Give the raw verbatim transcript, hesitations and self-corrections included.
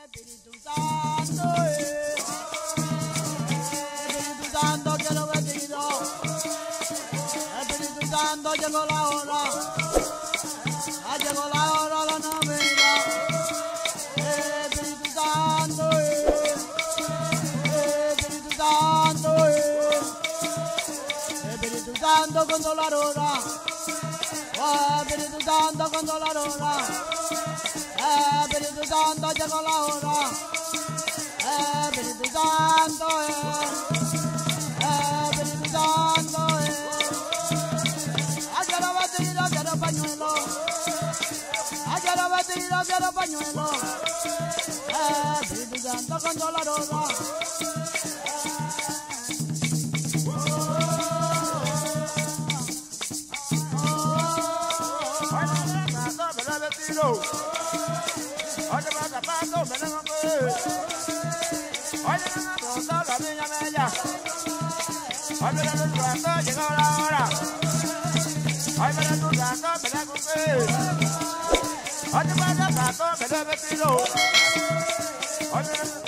Espíritu Santo, eh. Espíritu Santo, quiero vestido. Espíritu Santo, llegó la hora. Ah, llegó la hora, la Navidad. Espíritu Santo, eh. Espíritu Santo, eh. Espíritu Santo, cuando la hora. Oh, Espíritu Santo, cuando la hora. Espíritu Santo, llegó la hora. Espíritu Santo, eh. Espíritu Santo, eh. Quiero vestido, quiero pañuelo. Quiero vestido, quiero pañuelo. Espíritu Santo, cuando la hora. Oye, me zapato, me den hambre. Oye, me zapato, la niña bella. Oye, me den zapato, llegó la hora. Oye, me den zapato, me den hambre. Oye, me zapato, me den vestido. Oye,